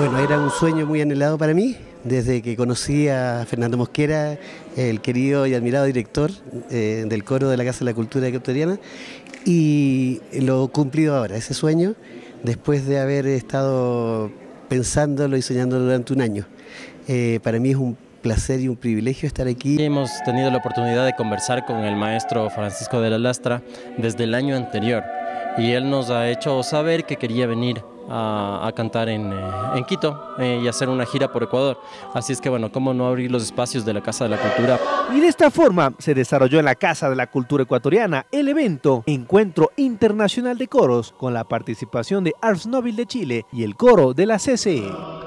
Bueno, era un sueño muy anhelado para mí, desde que conocí a Fernando Mosquera, el querido y admirado director del coro de la Casa de la Cultura Ecuatoriana, y lo he cumplido ahora, ese sueño, después de haber estado pensándolo y soñándolo durante un año. Para mí es un placer y un privilegio estar aquí. Hemos tenido la oportunidad de conversar con el maestro Francisco de la Lastra desde el año anterior y él nos ha hecho saber que quería venir a cantar en Quito y hacer una gira por Ecuador. Así es que bueno, cómo no abrir los espacios de la Casa de la Cultura. Y de esta forma se desarrolló en la Casa de la Cultura Ecuatoriana el evento Encuentro Internacional de Coros con la participación de Ars Nobel de Chile y el coro de la CCE.